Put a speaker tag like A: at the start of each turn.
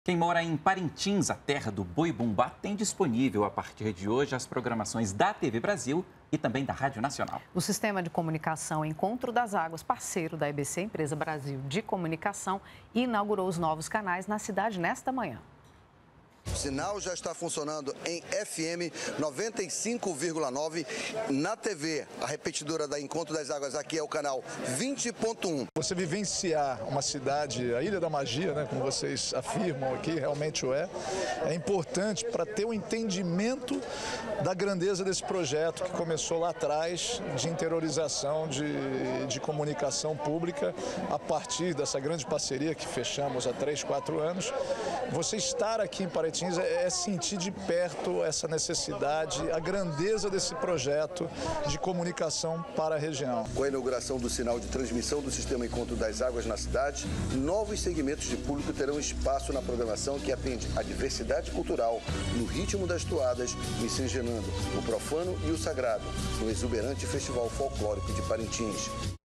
A: Quem mora em Parintins, a terra do Boi-Bumbá, tem disponível a partir de hoje as programações da TV Brasil e também da Rádio Nacional.
B: O sistema de comunicação Encontro das Águas, parceiro da EBC, Empresa Brasil de Comunicação, inaugurou os novos canais na cidade nesta manhã.
C: O sinal já está funcionando em FM 95,9. Na TV, a repetidora da Encontro das Águas aqui é o canal 20.1.
D: Você vivenciar uma cidade, a Ilha da Magia, né, como vocês afirmam aqui, realmente o é importante para ter um entendimento da grandeza desse projeto que começou lá atrás de interiorização de comunicação pública a partir dessa grande parceria que fechamos há 3, 4 anos. Você estar aqui em Parintins é sentir de perto essa necessidade, a grandeza desse projeto de comunicação para a região.
C: Com a inauguração do sinal de transmissão do sistema Encontro das Águas na cidade, novos segmentos de público terão espaço na programação que atende à diversidade cultural, no ritmo das toadas, miscigenando o profano e o sagrado, no exuberante Festival Folclórico de Parintins.